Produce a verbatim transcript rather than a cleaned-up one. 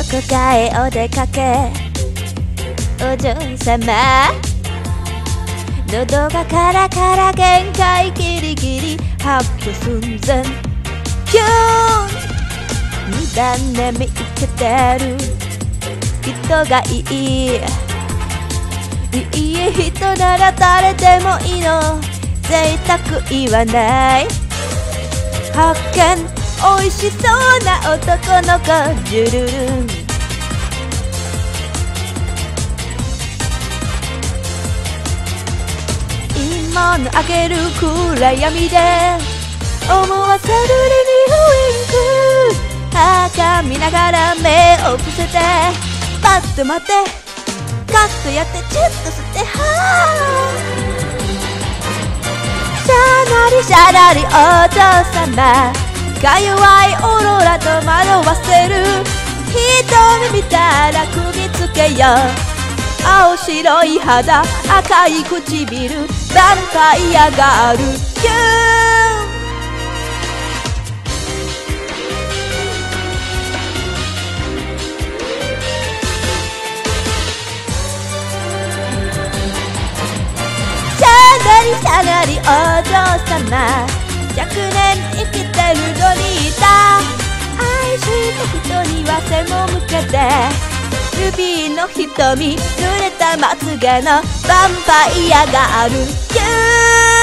こかへお出かけお嬢様喉がカラカラ限界ギリギリ発狂寸前キューンにばんで見つけてる人がいいいい人なら誰でもいいの贅沢言わない発見美味しそうな男の子ジュルルン今のあげる暗闇で思わせるリリーウィンク赤見ながら目を伏せてパッと待ってカットやってチュッと吸ってはーシャラリシャラリお嬢様か弱いオーロラと惑わせる瞳見たら釘付けよ青白い肌赤い唇ヴァンパイアガールキューンシャラリシャラリお嬢様ひゃくねん生きてるのにだ愛した人には背も向けてルビーの瞳濡れたまつげのヴァンパイアガールキューン